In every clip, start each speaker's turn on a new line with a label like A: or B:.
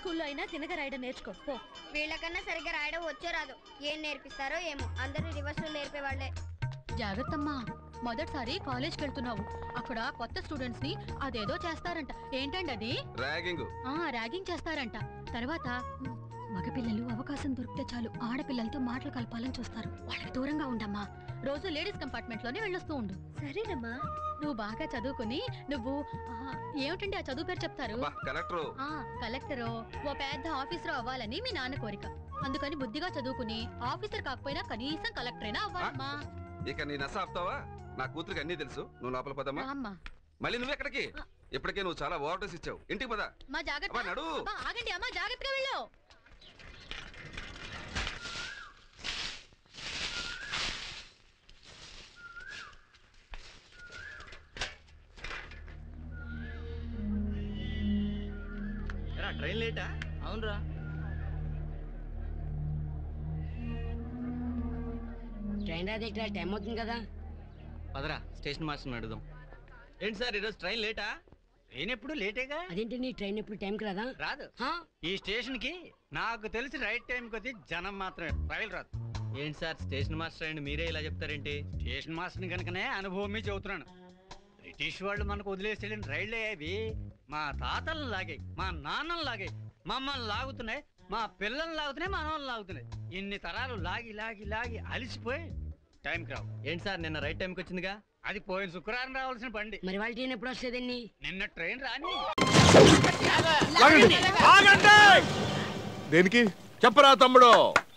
A: స్కూల్లో అయినా తినగా రాయడం నేర్చుకో పో.
B: వీళ్ళకన్నా సరిగ్గా రాయడం వచ్చో రాదు, ఏం నేర్పిస్తారో ఏమో, అందరూ రివర్స్ లో నేర్పేవాళ్లే.
A: జాగ్రత్తమ్మా, మొదటిసారి కాలేజ్కి వెళ్తున్నావు, అక్కడ కొత్త స్టూడెంట్స్ ని అదేదో చేస్తారంట. ఏంటండి అది? ర్యాగింగ్ చేస్తారంట. తర్వాత మగపిల్లలు అవకాశం దొరికితే చాలు ఆడపిల్లలతో మాటలు కలపాలని చూస్తారు. వాళ్ళకి దూరంగా ఉండమ్మా. రోజు లేడీస్ కంపార్ట్మెంట్ లోనే వెళ్ళొస్తూ ఉండు. సరేనమ్మా. నువ్వు బాగా చదువుకుని నువ్వు ఏమిటండి ఆ చదువు పేరు చెప్తారు? కలెక్టరో ఓ పెద్ద ఆఫీసర్ అవ్వాలని మీ నాన్న కోరిక. అందుకని బుద్ధిగా చదువుకుని ఆఫీసర్ కాకపోయినా కనీసం కలెక్టరైనా అవ్వాలమ్మా.
C: ఇక నీ నస ఆపుతావా? నా కూతురికి అన్ని తెలుసు. నువ్వు లోపల పదమ్మా. మళ్ళీ నువ్వు ఎక్కడికి? ఇప్పటికే నువ్వు చాలా ఓవర్డోస్ ఇచ్చావు. ఇంటికి పద.
A: ఆగండి అమ్మా, జాగ్రత్తగా వెళ్ళు.
D: ట్రైన్ లేటా? అవునరా.
E: ట్రైన్ రాదు ఇక్కడ, టైం అవుతుంది కదా.
D: పదరా స్టేషన్ మాస్టర్ని అడుగుదాం. ఏంటి సార్ ఈరోజు ట్రైన్ లేటా? ట్రైన్ ఎప్పుడు లేటేగా.
E: అదేంటి నీ ట్రైన్ ఎప్పుడు టైంకి రాదా?
D: రాదు. ఈ స్టేషన్ కి నాకు తెలిసి రైట్ టైంకి వచ్చి జనం మాత్రమే, రైలు రాదు. ఏంటి సార్ స్టేషన్ మాస్టర్ అండి మీరే ఇలా చెప్తారేంటి? స్టేషన్ మాస్టర్ని కనుకనే అనుభవం మీద చెబుతున్నాను. బ్రిటిష్ వాళ్ళు మనకు వదిలేసి వెళ్ళిన రైళ్లే అవి. మా తాతలను లాగాయి, మా నాన్నలు లాగాయి, మమ్మల్ని లాగుతున్నాయి, మా పిల్లల్ని లాగుతున్నాయి, మనల్ని లాగుతున్నాయి. ఇన్ని తరాలు లాగి లాగి లాగి అలిసిపోయి టైంకి రావు. ఏంటి సార్ నిన్న రైట్ టైంకి వచ్చిందిగా? అది పోయిన శుక్రవారం రావాల్సిన బండి.
E: మరి వాళ్ళ ట్రైన్ ఎప్పుడు వస్తుందండి?
D: నిన్న ట్రైన్ రాని.
F: దేనికి చెప్పరా తమ్ముడు?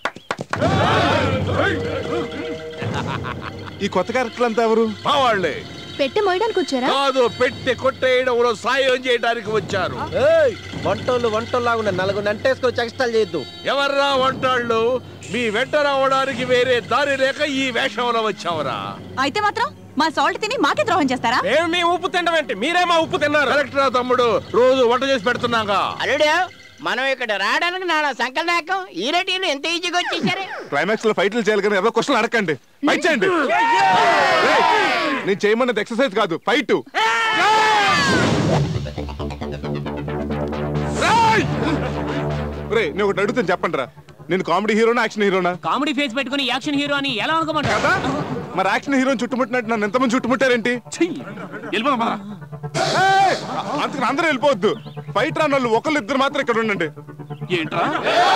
F: ఈ కొత్త క్యారెక్టర్ అంతా ఎవరు? మా వాళ్ళే.
A: పెట్టి మోయడానికి వచ్చారా?
F: కాదు, పెట్టి కొట్టేయడంలో సాయం చేయడానికి వచ్చారు.
G: వంటోళ్ళలాగా నలుగురు నంటేసుకొని ఎక్స్ట్రా చేయొద్దు.
F: ఎవర్రా వంటాళ్ళు? మీ వెంట రావడానికి వేరే దారి లేక ఈ వేషంలో వచ్చావరా?
A: అయితే మాత్రం మా సాల్ట్ తిని మాకే ద్రోహం చేస్తారా?
G: మీ ఉప్పు తినడం మీరే మా ఉప్పు తిన్నారు.
F: కరెక్టరా తమ్ముడు, రోజు వంట చేసి పెడుతున్నాగా.
E: అల్లుడు మనం ఇక్కడ రావడానికి నా సంకల్పం ఈ రేటు ఎంత ఈజీగా వచ్చేసారు.
F: క్లైమాక్స్ లో ఫైట్లు చేయాలి కానీ ఎవరో క్వశ్చన్ అడగండి. ఫైట్ చేయండి. నేను చేయమన్నది ఎక్సర్సైజ్ కాదు, ఫైట్. నేను ఒకటి అడుగుతాను, చెప్పండి రా. నేను కామెడీ హీరోనా యాక్షన్ హీరోనా?
E: కామెడీ ఫేస్ పెట్టుకుని యాక్షన్ హీరో అని ఎలా అనుకోమంటారు
F: కదా? మరి యాక్షన్ హీరోని చుట్టుముట్టినట్టు నన్ను ఎంతమంది చుట్టుముట్టారేంటి? అందుకని అందరూ వెళ్ళిపోవద్దు. ఫైట్ రాని వాళ్ళు ఒకళ్ళు ఇద్దరు మాత్రం ఇక్కడ ఉండండి.
E: ఏంట్రా?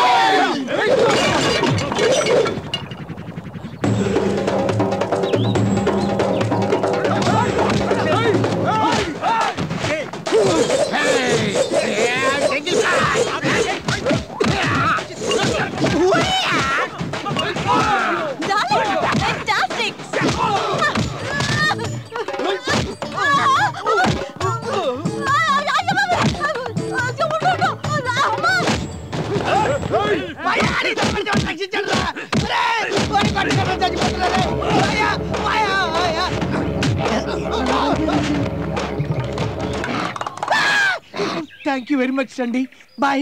G: థ్యాంక్ యూ వెరీ మచ్ అండి, బాయ్.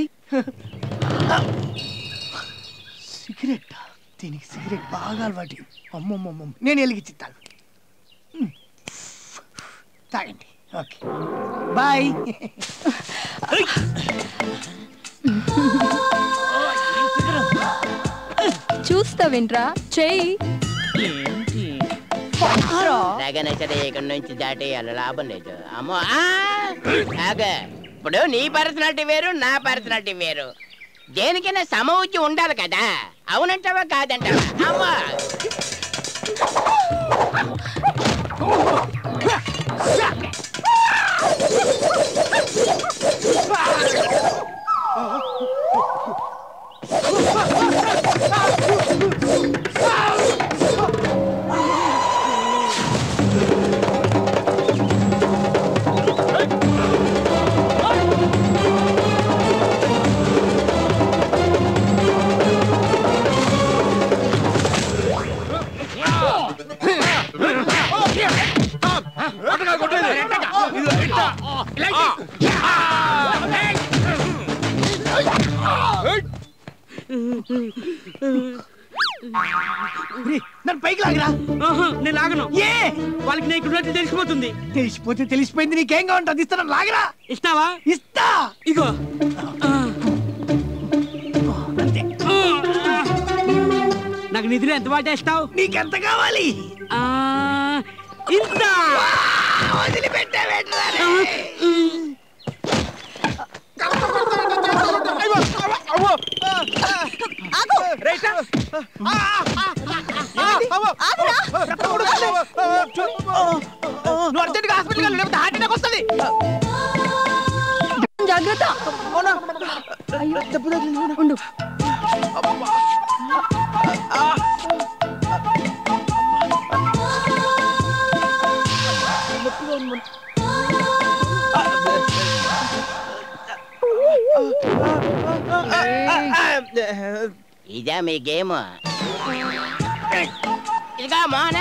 G: సిగరెట్, దీనికి సిగరెట్ బాగా అలవాటు. అమ్మమ్మమ్మ, నేను వెలిగించుతాను. తాగండి. Okay bye.
A: చూస్తావేంట్రా, చెయ్యి.
E: ఇక్కడ నుంచి దాటేయాలి, లాభం లేదు. అమ్మో ఇప్పుడు నీ పర్సనాలిటీ వేరు, నా పర్సనాలిటీ వేరు. దేనికైనా సమవుచ్చి ఉండాలి కదా. అవునంటావా కాదంటావా? అమ్మా
G: నన్ను పైకి లాగరా.
E: నేను లాగను.
G: ఏ
E: వాళ్ళకి నేను ఇక్కడ తెలిసిపోతుంది.
G: తెలిసిపోతే తెలిసిపోయింది, నీకేం కావాలి అది ఇస్తాను. లాగరా.
E: ఇస్తావా?
G: ఇస్తా.
E: ఇగో
H: నిధులు ఎంత వాటేస్తావు?
G: నీకెంత కావాలి?
H: ఇంత.
G: నువ్వు అర్జెంట్గా హాస్పిటల్ వెళ్ళి, లేకపోతే హార్ట్ అటాక్ వస్తుంది.
A: జాగ్రత్త.
G: దెబ్బ తగిలింది.
A: ఉండు.
E: ఇదా మీ గేమ్? ఇదిగా మోనా,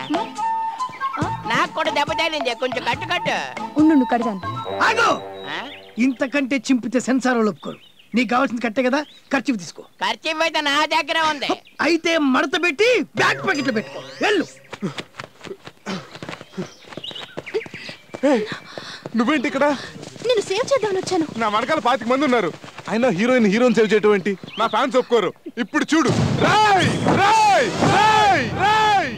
E: నాకు కూడా దెబ్బ తగిలింది, కొంచెం కట్టు కట్టు.
A: ఉండు కడతాను.
G: ఆగు. ఇంతకంటే చింపితే సెన్సార్ ఒప్పుకోరు. నీకు కావాల్సింది కట్టే కదా, ఖర్చు తీసుకో.
E: ఖర్చు అయితే నా దగ్గర ఉంది.
G: అయితే మడత పెట్టి బ్యాక్ పాకెట్ లో పెట్టుకో. వెళ్ళు.
I: నువ్వేంటి ఇక్కడ?
A: నేను సేవ్ చేద్దామని వచ్చాను.
I: నా వెనకాల 25 మంది ఉన్నారు. అయినా హీరోయిన్ సేవ్ చేయటం ఏంటి? నా ఫ్యాన్స్ ఒప్పుకోరు. ఇప్పుడు చూడు. రాయ్ రాయ్ రాయ్ రాయ్.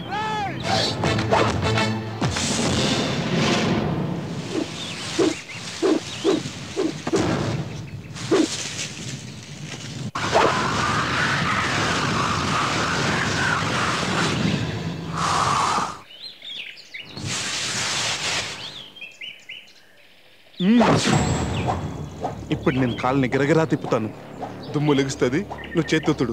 I: ఇప్పుడు నేను కాళ్ళని గిరగిరా తిప్పుతాను. దుమ్ము లెగుస్తుంది, నువ్వు చేతుతుడు.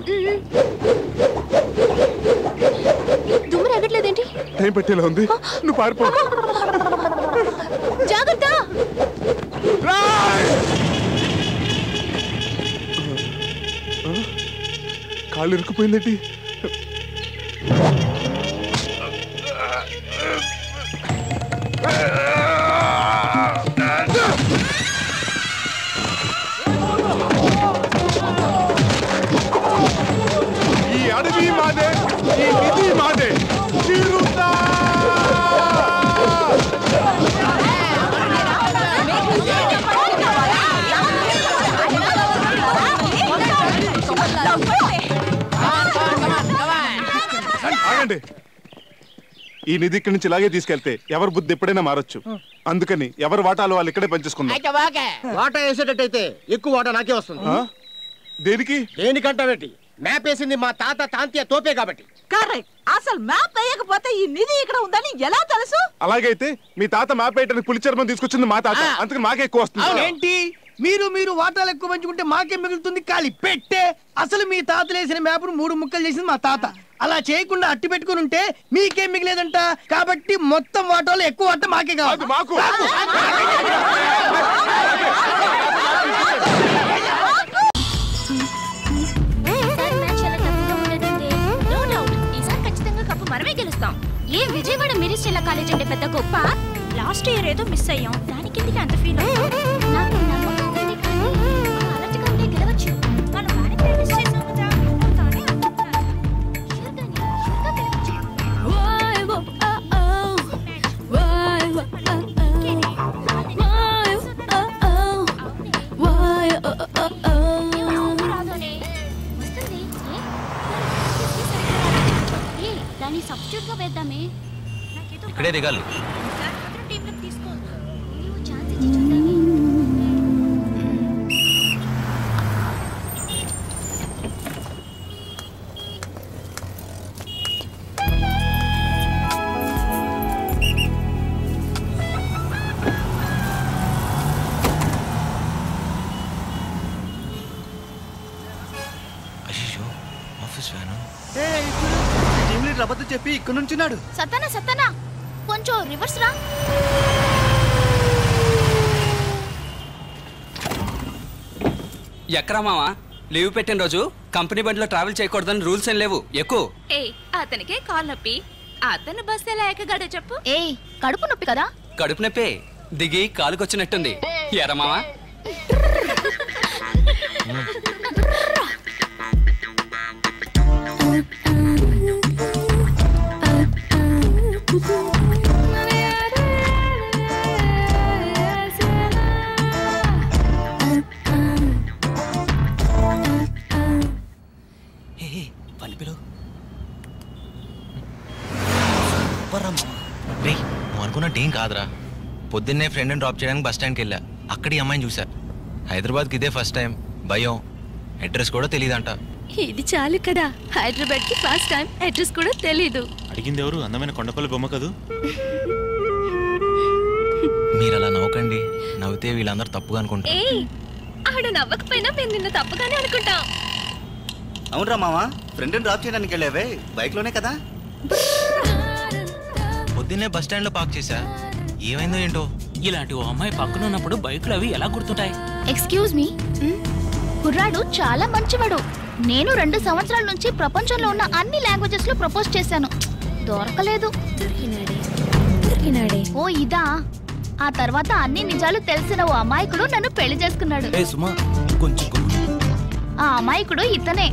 A: దుమ్ము రగట్లేదేంటి?
I: టైం పట్టేలా ఉంది, నువ్వు పారిపో.
A: జాగ్రత్త.
I: కాళ్ళు ఇరుక్కుపోయిందేంటి? ఈ అడవి మాదే, ఈ నిధి మాదే. చిరుతా ఆగండి. ఈ నిధి ఇక్కడి నుంచి ఇలాగే తీసుకెళ్తే ఎవరి బుద్ధి ఎప్పుడైనా మారొచ్చు. అందుకని ఎవరి వాటాలు వాళ్ళు ఇక్కడే పంచేసుకుందాం.
J: వాటా వేసేటట్టయితే ఎక్కువ వాటా నాకే వస్తుంది.
I: దేనికి?
J: దేనికంటావేంటి? మ్యాప్ వేసింది మా తాత తాంతియ తోపే కాబట్టి.
K: కరెక్ట్. అసలు మ్యాప్ వేయకపోతే ఈ నిధి ఇక్కడ ఉందని ఎలా తెలుసు?
I: అలాగైతే మీ తాత మ్యాప్ వేయడానికి పులి చర్మం తీసుకొచ్చింది మా తాత, అందుకని మాకే ఎక్కువ వస్తుంది.
G: ఏంటి మీరు వాటాలు ఎక్కువ పంచుకుంటే మాకే మిగులుతుంది? ఖాళీ పెట్టే. అసలు మీ తాత వేసిన మ్యాప్ 3 ముక్కలు చేసింది మా తాత. అలా చేయకుండా అట్టి పెట్టుకుని ఉంటే మీకేం మిగిలేదంట. కాబట్టి మొత్తం వాటాలు ఎక్కువ వాట మాకే కావాలి.
I: మాకు
L: మనమే గెలుస్తాం. ఏ విజయవాడ మిరిస్టెల్లా కాలేజ్ అంటే పెద్ద గొప్ప. లాస్ట్ ఇయర్ ఏదో మిస్ అయ్యాం, దానికి ఎందుకు అంత ఫీల్? నాకు నమ్మకం ఉంది కానీ అలర్ట్గా ఉంటే గెలవచ్చు. మనం బాగా ప్రాక్టీస్ చేసాం కదా, అవుతానే అనుకుంటున్నాను. షూర్గా గెలవచ్చు. దాన్ని సబ్స్టిట్యూట్ గా వేద్దామే.
D: ఇక్కడే దిగాలి.
L: టీంలోకి తీసుకో. ఛాన్స్ ఇచ్చి చూద్దామే.
M: అయ్యో, ఆఫీస్ వ్యాను.
J: అబద్ధం చెప్పి ఇక్కడ నుంచున్నాడు.
L: సత్తనా కొంచెం రివర్స్ రా.
N: ఎక్కరా మావా? లీవ్ పెట్టిన రోజు కంపెనీ బండిలో ట్రావెల్ చేయకూడదని రూల్స్ ఏం లేవు. ఎక్కువ.
L: అతనికే కాల్ నొప్పి, అతను బస్ ఎలా ఎక్కగాడో చెప్పు. కడుపు నొప్పి కదా?
N: కడుపు నొప్పి దిగి కాలుకొచ్చినట్టుంది. ఎరా మావా?
M: అలాంటి ఏం కాదురా. పొద్దున్నే ఫ్రెండ్ని డ్రాప్ చేయడానికి బస్ స్టాండ్కి వెళ్ళా. అక్కడ ఈ అమ్మాయిని చూసా. హైదరాబాద్కి ఇదే ఫస్ట్ టైం. భయం, అడ్రస్ కూడా తెలియదంట.
L: ఇది చాలు కదా, హైదరాబాద్ కి ఫస్ట్ టైం, అడ్రస్ కూడా తెలీదు.
H: అడిగింది ఎవరు? అందమైన కొండపల్లి బొమ్మ కదూ.
M: మీరు అలా నవ్వకండి, నవ్వితే వీళ్ళందరూ తప్పుగా అనుకుంటారు.
L: ఆడ నవ్వకపోయినా మేము నిన్ను తప్పుగానే అనుకుంటాం.
O: అవునరా మామ, ఫ్రెండ్ని డ్రాప్ చేయడానికి వెళ్ళావే బైక్ లోనే కదా?
M: పొద్దున్నే బస్ స్టాండ్ లో పార్క్ చేశా. ఏమైందో ఏంటో.
P: ఇలాంటి ఓ అమ్మాయి పక్కన ఉన్నప్పుడు బైకులు అవి ఎలా గుర్తుంటాయి?
L: ఎక్స్క్యూజ్ మీ, కుర్రాడు చాలా మంచివాడు. నేను 2 సంవత్సరాల నుంచి ప్రపంచంలో ఉన్న అన్ని లాంగ్వేజెస్ లో ప్రపోజ్ చేశాను, దొరకలేదు. ఓ ఇదా? ఆ తర్వాత అన్ని నిజాలు తెలిసిన ఓ అమాయకుడు నన్ను పెళ్లి చేసుకున్నాడు. ఆ అమాయకుడు ఇతనే.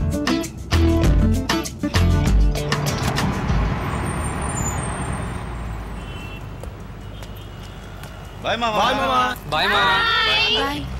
O: బాయ్ మామా.
N: బాయ్ మామా.
L: బాయ్.